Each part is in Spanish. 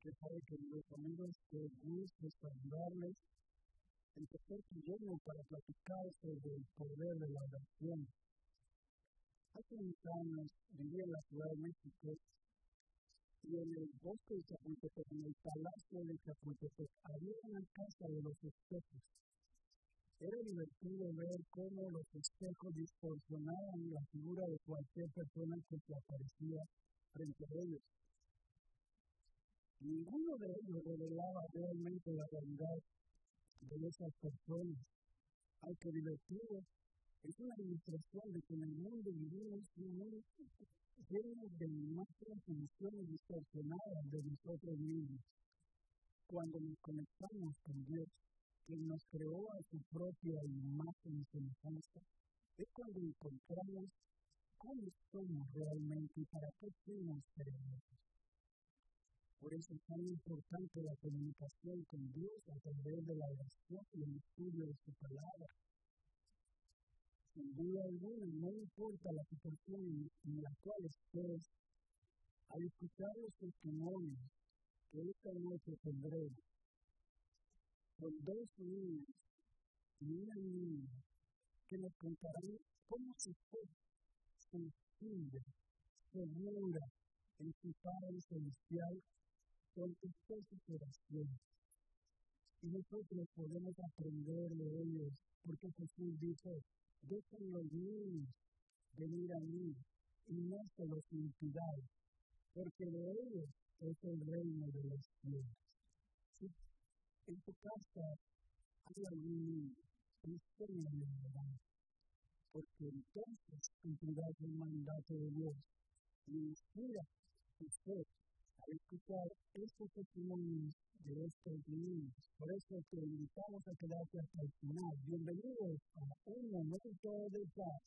Que sabe que los amigos que gusto saludarles, empezar pidiendo para platicar sobre el poder de la oración. Hace unos años viví en la Ciudad de México y en el bosque de Chapultepec, en el Palacio de Chapultepec, había una casa de los espejos. Era divertido ver cómo los espejos distorsionaban la figura de cualquier persona que se aparecía frente a ellos. Ninguno de ellos revelaba realmente la realidad de esas personas. Aunque divertido, es una ilustración de que en el mundo vivimos un mundo lleno de imágenes y visiones distorsionadas de nosotros mismos. Cuando nos conectamos con Dios, quien nos creó a su propia imagen y semejanza, es cuando encontramos cómo somos realmente y para qué fuimos creados. Por eso es tan importante la comunicación con Dios a través de la oración y el estudio de su palabra. Sin duda alguna, no importa la situación en la cual estés, al escuchar los testimonios que esta noche tendremos, con dos niños y una niña que nos contarán cómo se fue sensible, segura en su Padre Celestial, contestó sus oraciones. Y nosotros podemos aprender de ellos, porque Jesús dijo: dejen los niños venir a mí y no se los impidáis, porque de ellos es el reino de los cielos. Si en tu casa hay algún niño, enséñale a orar, porque entonces cumplirás el mandato de Dios y inspira tu fe al escuchar estos testimonios de estos niños. Por eso te invitamos a quedarte hasta el final. Bienvenidos a Un Momento de Paz.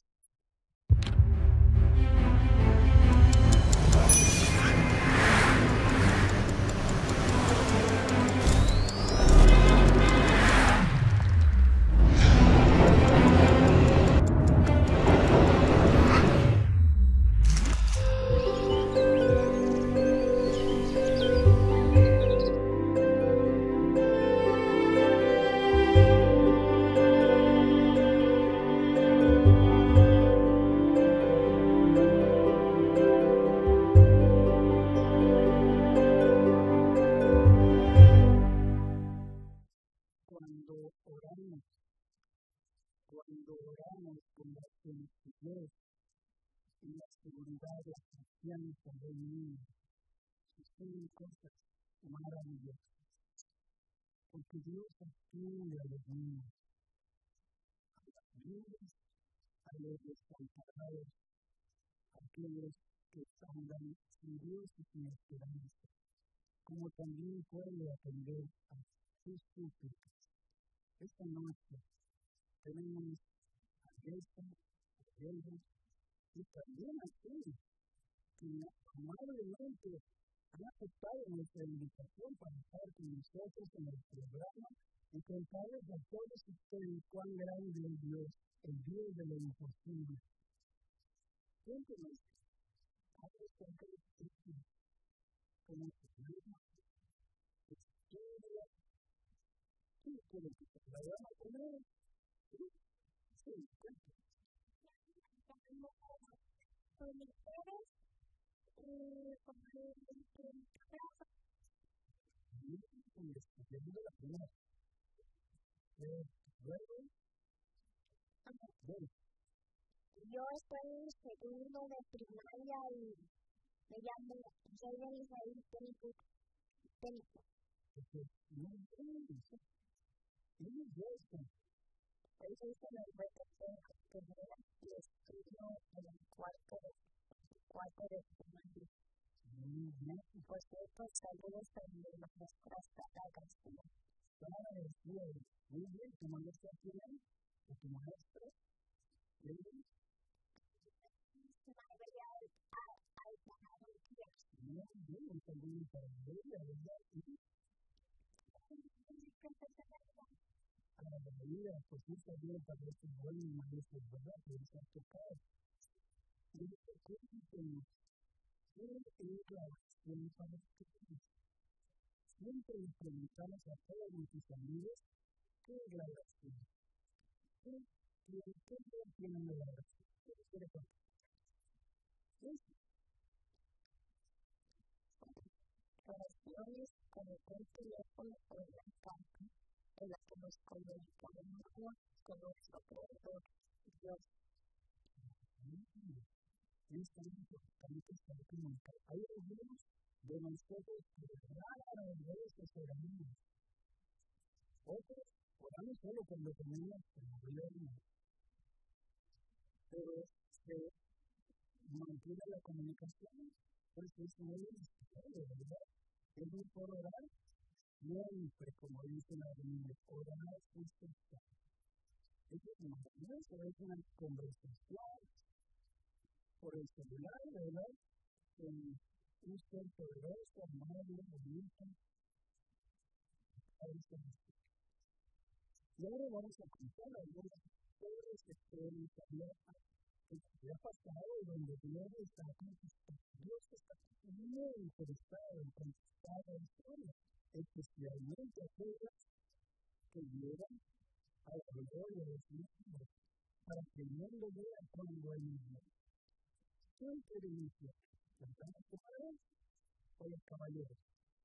Cuando oramos con la sencillez y la seguridad de la confianza del niño, suceden cosas maravillosas. Porque Dios atiende a los niños, a las viudas, a los desamparados, a aquellos que andan sin Dios y sin esperanza, como también puede atender a sus súplicas. Esta noche tenemos a Elsa, a Elba y también a ti, que amablemente han aceptado nuestra invitación para estar con nosotros en el programa y contarles a todos ustedes cuán grande es Dios, el Dios de lo imposible. Cuéntenos, ¿sabes cuánto es esto? ¿Cómo se llama? ¿Historia? ¿Quién quiere que se la llama primero? ¿Sí? Sí, cuéntanos. Con mis padres y con mi casa. Estudiando la primera. Luego, yo estoy en segundo de primaria y me llamo Jayden Isaí Técnico. Hoy se hizo el reto de primera y estudio en el cuarto de primaria. Y por cierto, saludos a mi maestra Sara García. Sara García, muy bien, ¿tu maestra quién es? ¿O tu maestro? María Altajaroquia. Muy bien, un saludo para ella, ¿verdad? A la vida, pues un saludo para estos buenos maestros, ¿verdad? Que les han tocado. Y cuéntenos, ¿qué es la oración para ustedes? siempre les preguntamos a todos nuestros amigos qué es la oración. ¿Qué tienen de la oración? ¿Qué quiere contar? Oraciones como un teléfono o una carta en la que nos comunicamos con nuestro Creador, Dios. Es tan importante estar comunicado. Hay algunos de nosotros que rara vez oramos. Otros oramos solo cuando tenemos problemas. Pero se mantiene la comunicación, pues es muy necesario, ¿verdad? Es mejor orar siempre, como dice la Biblia, orar justo está. Eso es maravilloso, es una conversación por el celular, ¿verdad? Con un ser poderoso, amable, bonito. Y ahora vamos a contar algunas historias que pueden saber que ha pasado y donde Dios está contestando. Dios está muy interesado en contestar la historia, especialmente aquellas que llegan a la gloria de Dios, para que el mundo vea cuán bueno es Dios. ¿Quién quiere iniciar? ¿Las damas mujeres o los caballeros?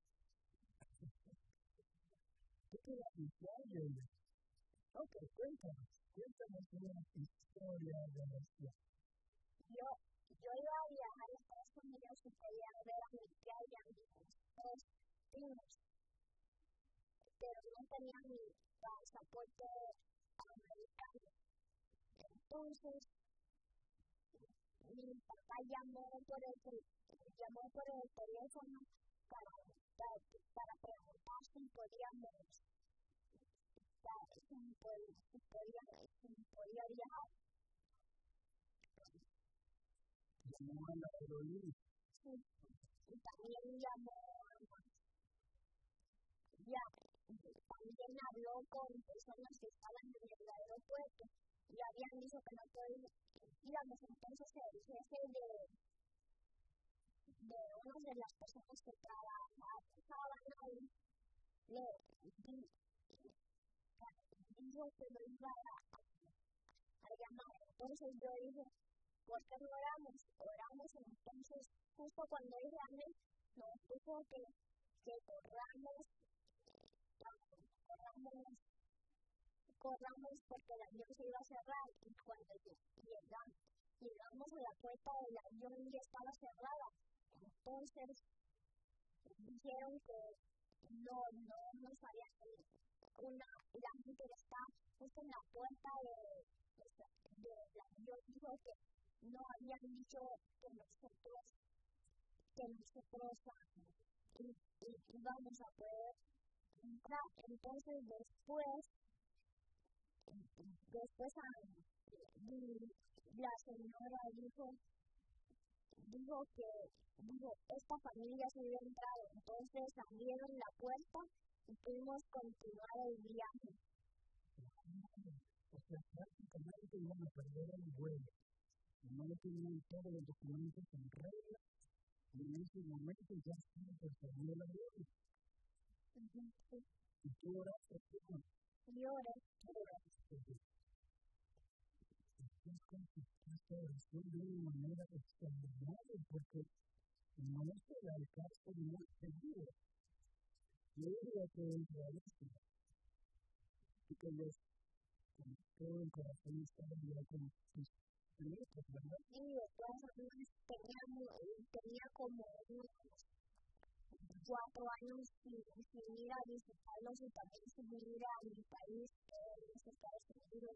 ¿Qué quiere iniciar, Yoya? Ok, cuéntanos una historia de oración. Yo iba a viajar a Estados Unidos y quería ver a mi tía y a mis dos primos, pero no tenía mi pasaporte americano. Entonces, mi papá llamó por el teléfono para preguntar si podía viajar. Llamó a la aerolínea. Sí, y también también habló con personas que estaban en el aeropuerto y habían dicho que no podíamos. Entonces el jefe de una de las personas que trabajaban ahí le dijo que lo iba a llamar. Entonces yo dije, ¿por qué no oramos? Oramos, entonces justo cuando dije amén, nos dijo que corramos porque el avión se iba a cerrar y cuando llegamos a la puerta del avión ya estaba cerrada. Entonces dijeron que no nos habían la gente que está justo en la puerta del avión dijo que no habían dicho que nosotros íbamos a poder entrar. Entonces después la señora dijo que esta familia se había entrado. Entonces abrieron la puerta y pudimos continuar el viaje. O sea, prácticamente iban a perder el vuelo. No tenían todos los documentos en regla y en ese momento ya se perdió el avión. ¿Y tú oraste? Yo oré. Es contestaste oración de una manera extraordinaria porque no se le alcanza muy seguro. Yo diría que es realísimo. Y que les con todo el corazón estaba ya con tus proyectos, ¿verdad? Sí, de todas maneras tenía como unos 4 años sin ir a visitarlos y también sin ir a mi país, en los Estados Unidos.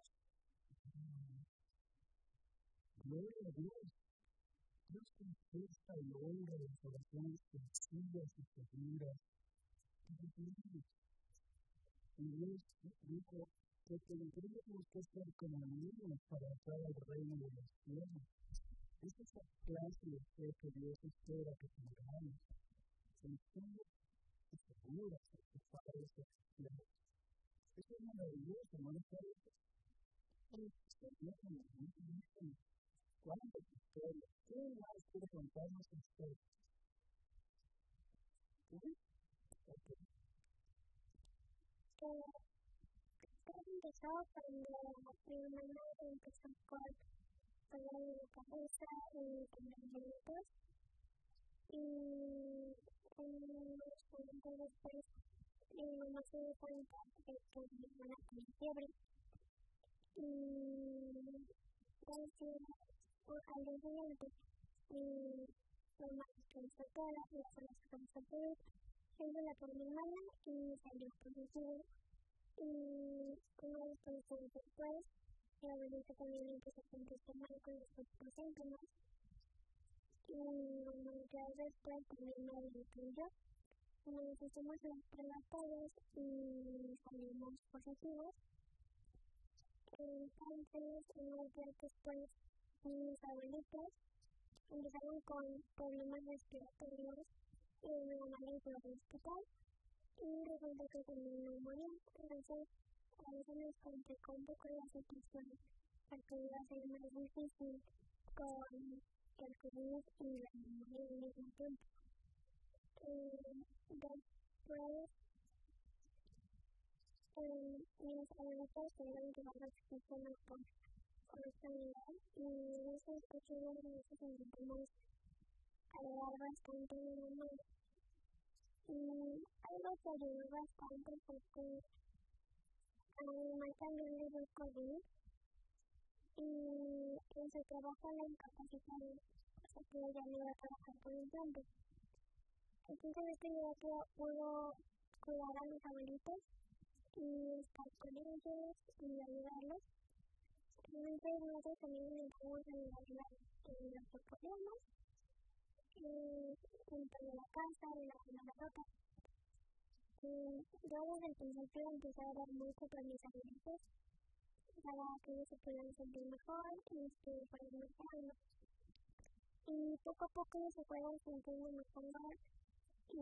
Gloria a Dios. Dios contesta y honra las oraciones sencillas y seguras. Y Dios dijo que tendríamos que ser como niños para entrar al reino de los cielos. Esa es la clase de fe que Dios espera que tengamos. Sencillas y seguras a sus padres celestiales. Eso es maravilloso, ¿no les parece? ¿Cuántas historias? ¿Quién más quiere contarnos historias? ¿Sí? Okay. empezó cuando mi mamá empezó con dolor de la cabeza y temblorientos. Y unos momentos después mi mamá se dio cuenta de que mi hermana tenía fiebre. Y al día siguiente mi mamá revisó todas las zonas que comenzó a pedir, ayuda por mi hermana y salió positivo. Y unos días después mi abuelita también empezó a sentirse mal con los mismos síntomas. Y unos días después también me incluyó. Nos hicimos las pruebas todos y salimos positivos. Entonces, unos días después, mis abuelitos empezaron con problemas respiratorios y mi mamá les llevó al hospital y resulta que tenía neumonía. Entonces, a veces nos complicó un poco la situación porque iba a ser más difícil con el COVID y la neumonía al mismo tiempo. Después, mis abuelitos tuvieron que dar oxígeno por sanidad y en esos 8 días nos intentamos ayudar bastante a mi mamá. Y algo que ayudó bastante fue que a mi mamá también le dio COVID y en su trabajo la incapacitaron, o sea que ella no iba a trabajar por un tiempo. Entonces este día que pudo cuidar a mis abuelitos y estar con ellos y ayudarlos. Realmente nosotros también intentamos ayudarla en lo que podíamos, junto a la casa y la ropa. Yo desde el principio empecé a dar mucho por mis abuelitos para que ellos se pudieran sentir mejor y que fueran mejorando. Y poco a poco ellos se fueron sintiendo mejor y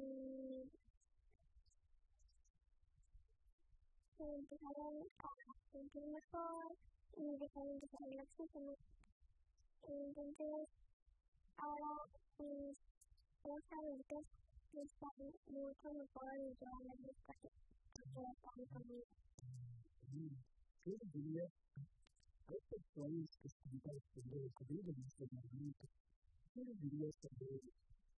se empezaron a sentir mejor y dejaron de usar el oxígeno. Entonces, ahora mis dos abuelitos están mucho mejor y yo les gusta que están conmigo. ¿Qué les diría a estas personas que están padeciendo de COVID en este momento? ¿Qué les dirías sobre ellos?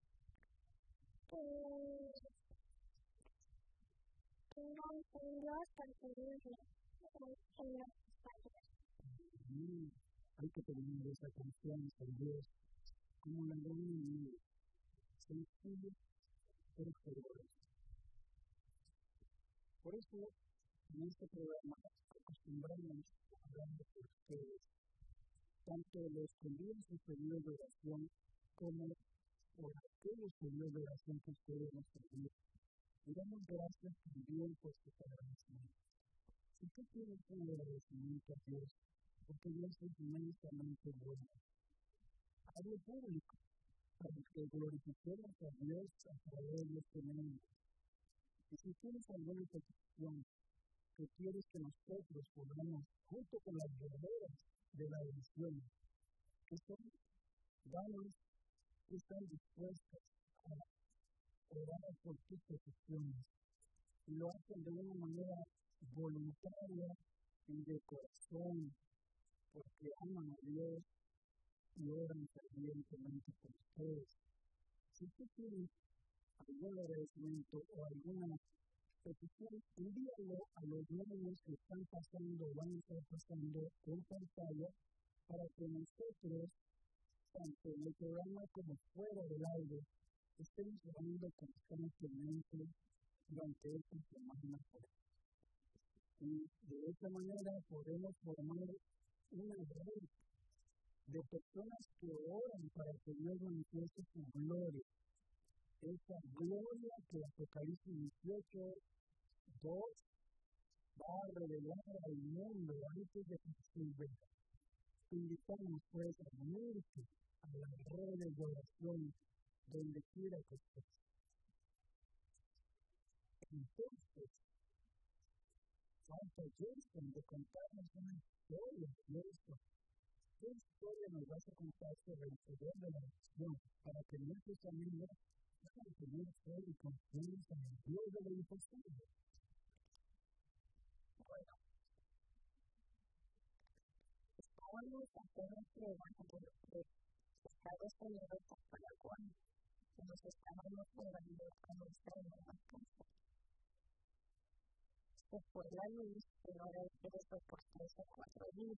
Tengan en Dios porque Dios en los espacios. Hay que tener esa confianza en Dios como la ley sencilla pero poderosa. Por eso, en este programa acostumbramos a hablar de ustedes, tanto de los que viven su periodo de oración como por aquellos periodos de oración que ustedes nos permiten. Y damos gracias también por su agradecimiento. Si tú tienes un agradecimiento a Dios, porque Dios es inmensamente bueno, hazlo público, para que glorifiquemos a Dios a través de este medio. Y si tienes alguna petición que quieres que nosotros podamos, junto con las verdaderas de la oración, que son damas que están dispuestas a orar por tus peticiones, y lo hacen de una manera voluntaria y de corazón, porque aman a Dios y oran fervientemente por ustedes. Si tú tienes algún agradecimiento o alguna petición, envíalo a los medios que están pasando o van a estar pasando en pantalla para que nosotros, tanto en el programa como fuera del aire, estemos orando constantemente durante esta semana. Y de esta manera podemos formar una red de personas que oran para que Dios manifieste su gloria. Esa gloria que Apocalipsis 18:2 va a revelar al mundo antes de que se venga. Te invitamos pues a unirte a las redes de oración donde quiera que estés. Entonces, Santa Jason, de contarnos una historia de esto. ¿Qué historia nos vas a contar sobre el poder de la oración para que nuestros amigos puedan tener fe y confianza en el Dios de lo imposible? vamos a hacer entrega de Estados Unidos a Paraguay. Nos estábamos mudando a nuestra nueva casa. Se fue la luz, pero ahora regresó por 3 o 4 días.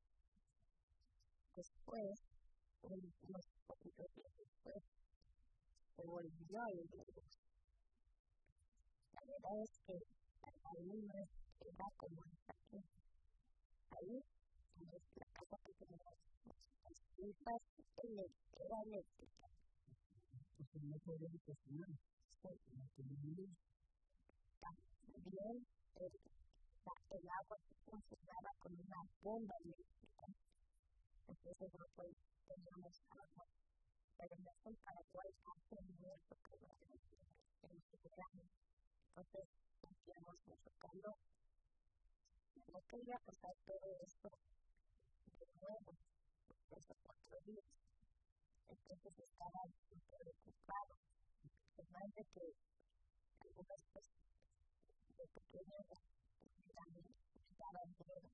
Después, unos poquitos días después, se volvió a ir la luz. La verdad es que ahí no era como hasta aquí. Ahí, en la casa que teníamos, las pipas era eléctrica. Porque no podía cocinar. No tenía luz. También el agua se funcionaba con una bomba eléctrica. Entonces no teníamos agua. Pero no es el Paraguay hace mucho calor en este verano. Entonces sentíamos mucho calor. No quería pasar todo esto de nuevo por 3 o 4 días. Entonces estaba muy preocupado. Además de que algunas cosas de pequeñas también estaban miedo.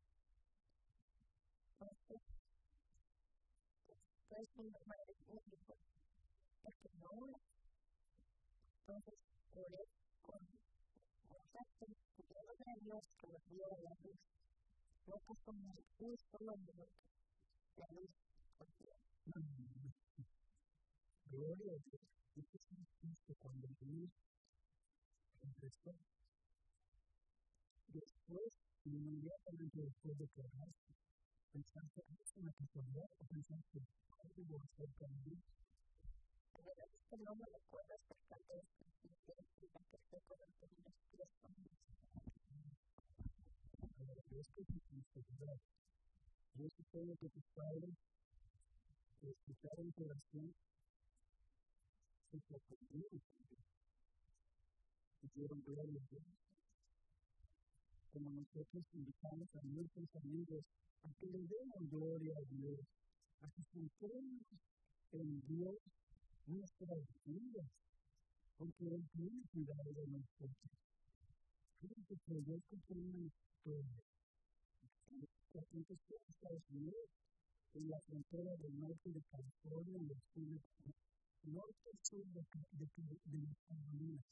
Entonces, pues mi madre me dijo, ¿por qué no? Entonces, oré con mucha confianza de Dios que nos dio la luz. No pasó ni un solo minuto. La luz volvió. Gloria a Dios. Esto es que cuando la luz empezó, después, inmediatamente después de quedarse, pensaste que es una casualidad o pensaste que algo acerca de Dios. La verdad es que no me recuerdo acerca de esto, y la que estoy con los pies con Dios. Ahora, Dios que te sinceridad. Yo supongo que tus padres, que escucharon tu oración, se sorprendieron también. Y dieron gloria a Dios. Como nosotros invitamos a nuestros amigos a que le demos gloria a Dios, a que centremos en Dios nuestras vidas, porque Él tiene cuidado de nosotros. Fíjate que yo escuché una historia que acontecía en Estados Unidos, en la frontera del norte de California y el sur de norte-sur de las Carolinas.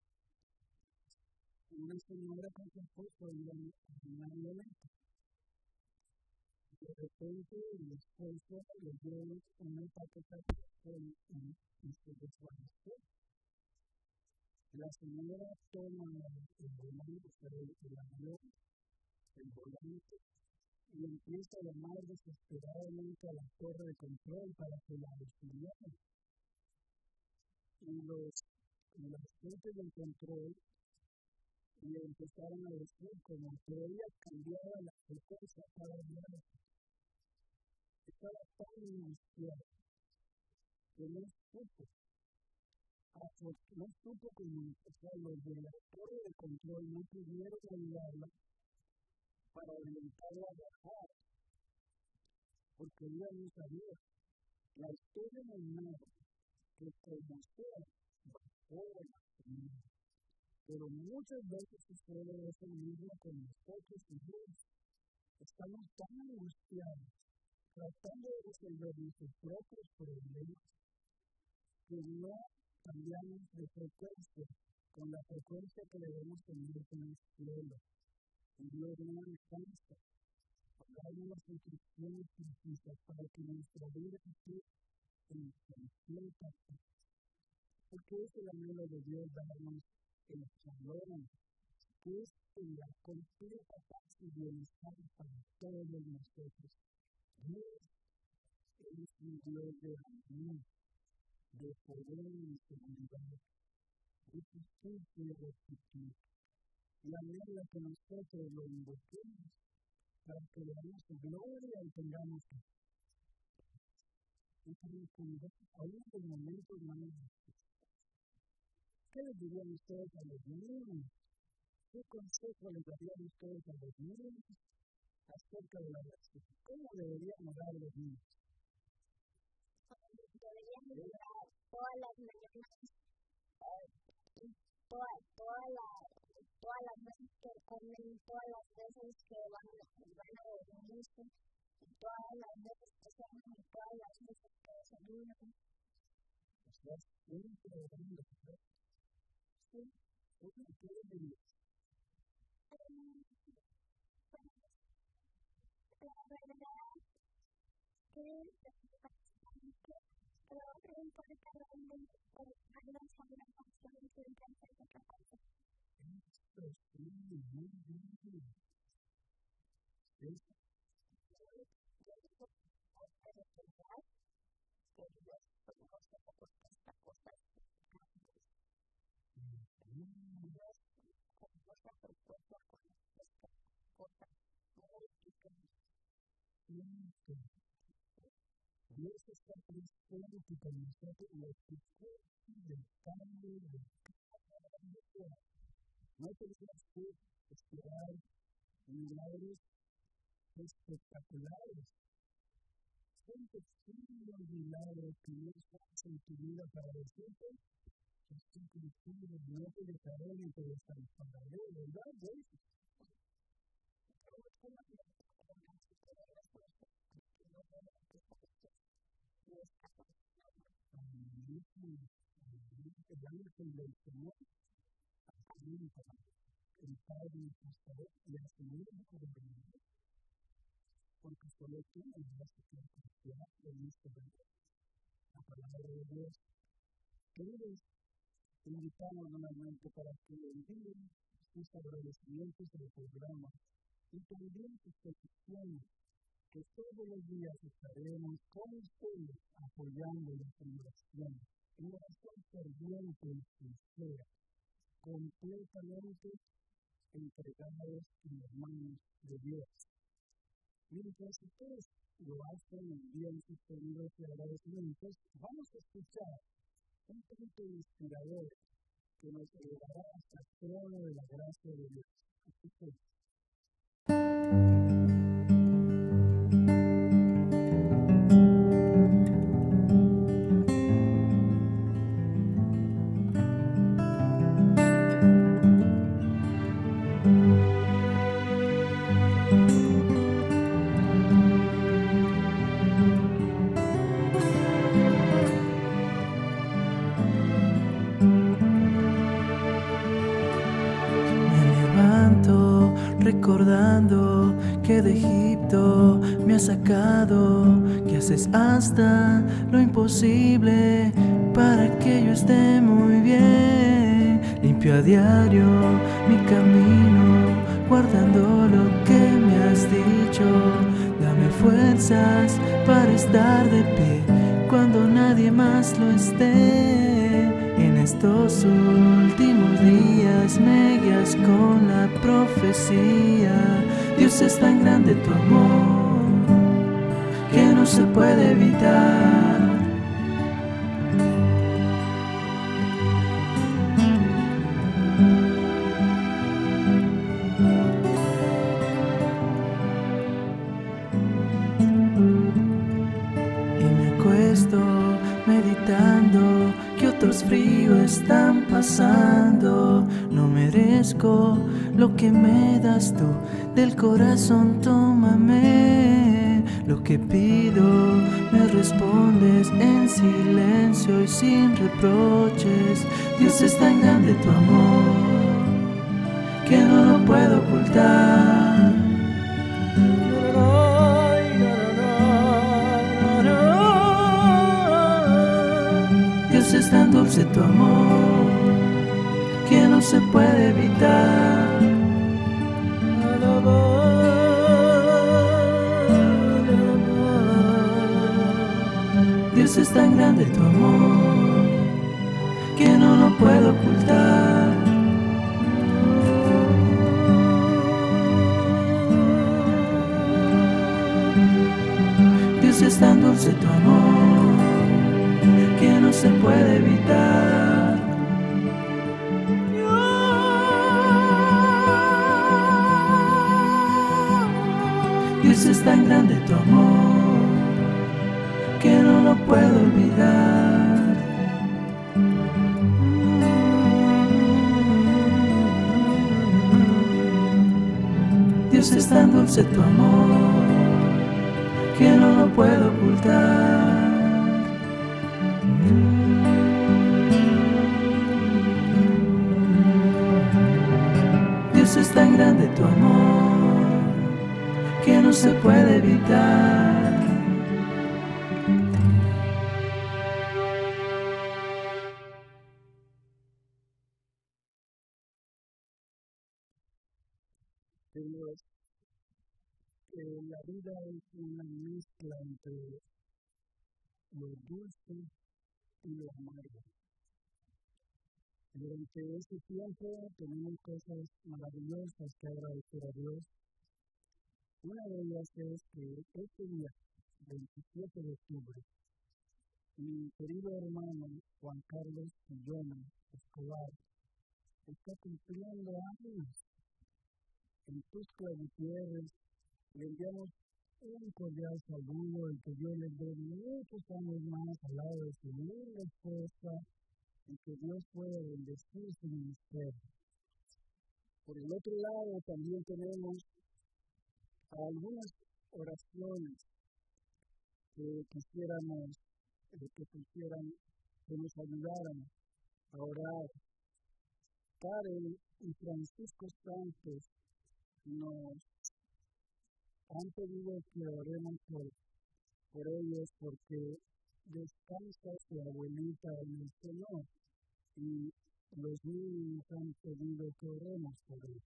Una señora con su esposo iban en una avioneta. De repente el esposo le dio un ataque cardíaco y se desvaneció. La señora toma el volante, el volante, y empieza a llamar desesperadamente a la torre de control para que la auxiliaran. Y los agentes del control le empezaron a decir como que ella cambiaba la frecuencia cada día. Estaba tan angustiada que no supo comunicar. Los de la torre de control no pudieron ayudarla para orientarla a bajar, porque ella no sabía. La historia nos narra que como sea, bajó de la señora. Pero muchas veces sucede eso mismo con nosotros y Dios. Estamos tan angustiados, tratando de resolver nuestros propios problemas, que no cambiamos de frecuencia con la frecuencia que debemos tener en el cielo. Y Dios no alcanza a darnos instrucciones precisas para que nuestra vida esté en completa paz. Porque es el anhelo de Dios darnos el shalom, que es la completa paz y bienestar para todos nosotros. Dios es un Dios de amor, de poder y seguridad, de justicia y rectitud. Y anhela que nosotros lo invoquemos para que le demos su gloria y tengamos paz. Y para entender aún los momentos más difíciles. ¿Qué les dirían ustedes a los niños? ¿Qué consejo les darían ustedes a los niños acerca de la oración? ¿Cómo deberíamos dar a los niños? Deberíamos orar todas las mañanas, todas las veces que comen, todas las veces que van a dormirse, todas las veces que suenan y todas las veces que desayunan. Estás siempre orando, ¿verdad? Sí. ¿Cómo quieres vivir? La verdad que creo que importa realmente algo sobre la canción y siempre hacer otra cosa. Esto es muy bien. ¿Sí? Dios está presente con nosotros y escuchando del cambio de cada día. No tenemos que esperar milagros espectaculares. Son pequeños milagros que Dios hace en tu vida para decirte que estoy contigo, no te dejaré ni te desampararé, ¿verdad? El ángel del Señor alimenta el Padre y el Pastor y a su único gobernador, porque solo tú me vas a poder confiar en este momento. La palabra de Dios. Queridos, te invitamos nuevamente para que envíen sus agradecimientos al programa y también sus peticiones, que todos los días estaremos con ustedes apoyándolos en oración ferviente y sincera, completamente entregados en las manos de Dios. Mientras ustedes lo hacen, envían sus pedidos y agradecimientos, vamos a escuchar un canto inspirador que nos llevará hasta el trono de la gracia de Dios. Así que recordando que de Egipto me has sacado, que haces hasta lo imposible para que yo esté muy bien. Limpio a diario mi camino, guardando lo que me has dicho. Dame fuerzas para estar de pie cuando nadie más lo esté. En estos últimos días me guías con la profecía. Dios, es tan grande tu amor que no se puede evitar. Y me acuesto meditando que otros frío están pasando. No merezco lo que me das tú, del corazón tómame. Lo que pido me respondes en silencio y sin reproches. Dios, es tan grande tu amor que no lo puedo ocultar. Dios, es tan dulce tu amor que no se puede evitar. Dios, es tan grande tu amor que no lo puedo ocultar. Dios, es tan dulce tu amor que no se puede evitar. Dios, es tan grande tu amor que no lo puedo olvidar. Dios, es tan dulce tu amor que no lo puedo ocultar. Dios, es tan grande tu amor que no se puede evitar. Dios, la vida es una mezcla entre lo dulce y lo amargo. Durante este tiempo tenemos cosas maravillosas que agradecer a Dios. Una de ellas es que este día, 27 de octubre, mi querido hermano Juan Carlos Sillona Escobar está cumpliendo años. En Tuxtla Gutiérrez le enviamos un cordial saludo y que Dios les dé muchos años más al lado de su linda esposa y que Dios pueda bendecir su ministerio. Por el otro lado también tenemos algunas oraciones que quisiéramos que nos ayudaran a orar. Karen y Francisco Santos nos han pedido que oremos por ellos porque descansa su abuelita en el Señor y los niños han pedido que oremos por ellos.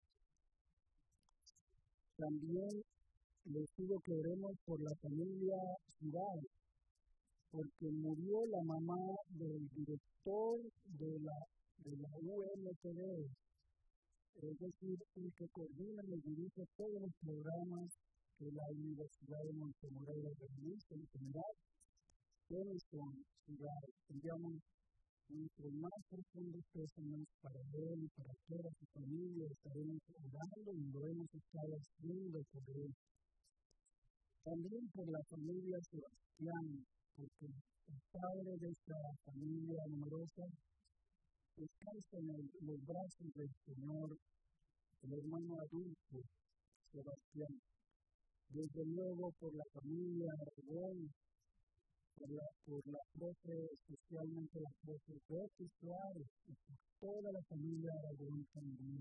También les pido que oremos por la familia Ciudad, porque murió la mamá del director de la UNTD, es decir, el que coordina y dirige todos los programas que la Universidad de Montemorelos realiza en general. Denison Ciudad, enviamos nuestros más profundos pésames para él y para toda su familia. Estaremos orando y lo hemos estado haciendo por él. También por la familia Sebastián, porque el padre de esta familia numerosa descansa en los brazos del Señor, el hermano adulto Sebastián. Desde luego por la familia Aragón, por la profe, especialmente la profe Betty Suárez, y por toda la familia Aragón también.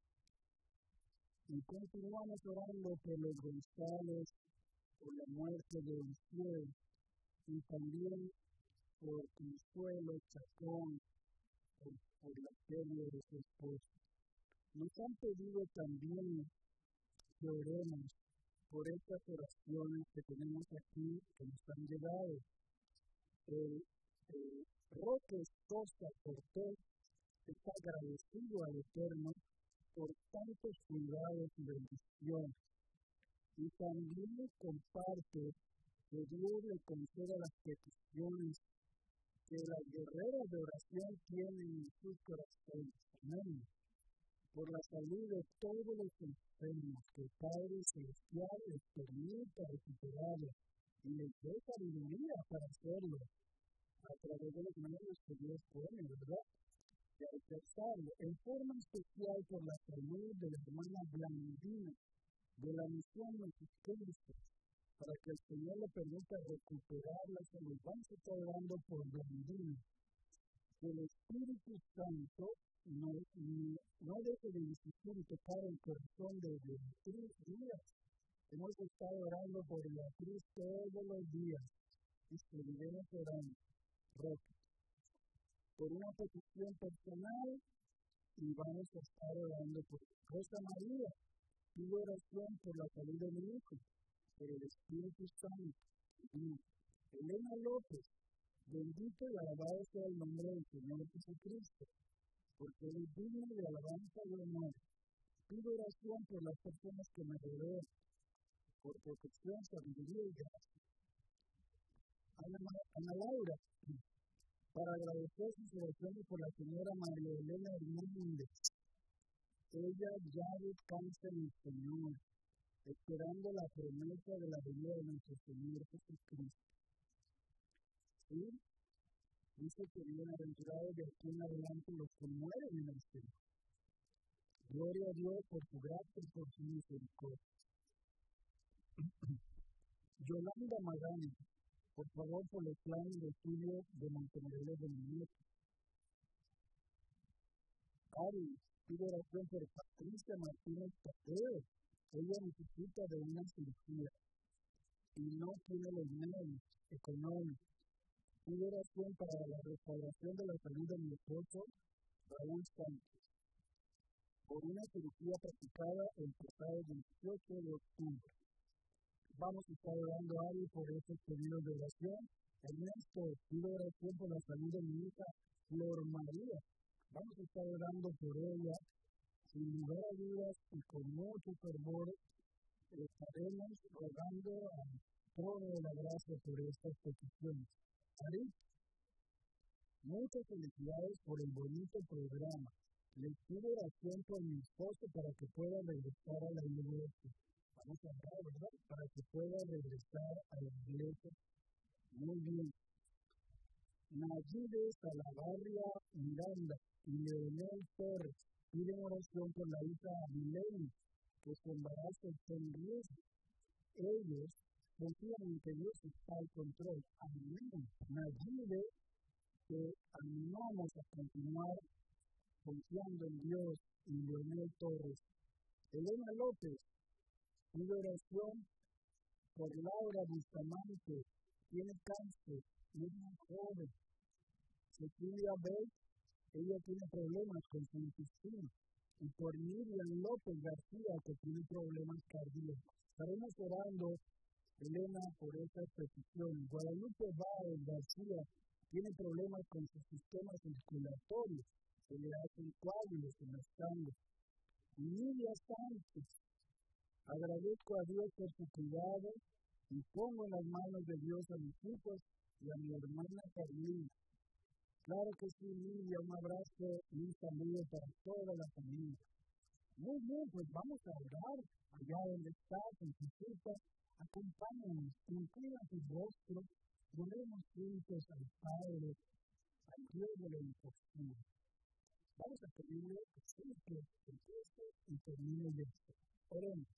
Y continuamos orando por los González, por la muerte de Uciel, y también por Consuelo Chacón, por la pérdida de su esposo. Nos han pedido también que oremos por estas oraciones que tenemos aquí, que nos han llegado. Roque Sosa Cortés está agradecido al Eterno por tantos cuidados y bendiciones. Y también comparte que Dios le conceda las peticiones que las guerreras de oración tienen en sus corazones. Amén. Por la salud de todos los enfermos, que el Padre Celestial les permita recuperarlos y les dé sabiduría para hacerlo a través de los medios que Dios pone, ¿verdad? Y alcanzarlo. En forma especial por la salud de la hermana Blandina, de la misión Mexiquense, para que el Señor le permita recuperar la salud. Vamos a estar orando por Blandina. Que el Espíritu Santo no deje de insistir y tocar el corazón de Beatriz Díaz. Hemos estado orando por Beatriz todos los días y seguiremos orando. Roque. Por una petición personal y vamos a estar orando por Rosa María. Pido oración por la salud de mi hijo, por el Espíritu Santo. Elena López. Bendito y alabado sea el nombre del Señor Jesucristo, porque Él es digno de alabanza y honor. Pido oración por las personas que me rodean, por protección, sabiduría y gracia. Ana Laura, para agradecer sus oraciones por la señora María Elena Hernández. Ella ya descansa en el Señor, esperando la promesa de la venida de nuestro Señor Jesucristo. ¿Sí? Dice que bienaventurados de aquí en adelante los que mueren en el Señor. Gloria a Dios por su gracia y por su misericordia. Yolanda Magani, por favor, por los planes de estudio de mantenerlos de mi nieto. Ari, pide oración por Patricia Martínez Pateo. Ella necesita de una cirugía y no tiene los medios económicos. Pide oración para la restauración de la salud de mi esposo, Raúl Sánchez, por una cirugía practicada el pasado 28 de octubre. Vamos a estar orando a Ari por estos pedidos de oración. Ernesto, pide oración por la salud de mi hija, Flor María. Vamos a estar orando por ella, sin lugar a dudas y con mucho fervor. Estaremos rogando a toda la gracia por estas peticiones. Ari, muchas felicidades por el bonito programa. Les pido oración por mi esposo para que pueda regresar a la iglesia. Vamos a orar, ¿verdad? Para que pueda regresar a la iglesia. Muy bien. Nayide Salavarria Miranda y Leonel Torres piden oración por la hija Mileni, que su embarazo está en riesgo. Ellos confían en que Dios está al control. Amén. Nayide, que animamos a continuar confiando en Dios, y Leonel Torres. Elena López pide oración por Laura Bustamante, tiene cáncer, es muy joven. Cecilia Bell, ella tiene problemas con su intestino. Y por Miriam López García, que tiene problemas cardíacos. Estaremos orando, Elena, por estas peticiones. Guadalupe Báez García tiene problemas con su sistema circulatorio. Se le hacen coágulos en la sangre. Y Lidia Sánchez, agradezco a Dios por su cuidado y pongo en las manos de Dios a mis hijos y a mi hermana Carolina. Claro que sí, Lidia, un abrazo y un saludo para toda la familia. Muy bien, pues vamos a orar allá donde estás, en tu casa. Acompáñanos, inclina tu rostro, oremos juntos al Padre, al Dios de la imposible. Vamos a pedirle que siempre empiece y termine esto. Oremos.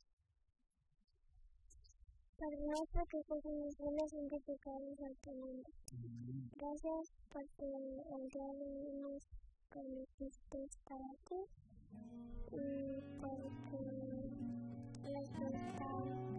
Padre nuestro que estás en los cielos, santificado sea tu nombre. Gracias porque el día de hoy nos permitiste estar aquí, porque les gusta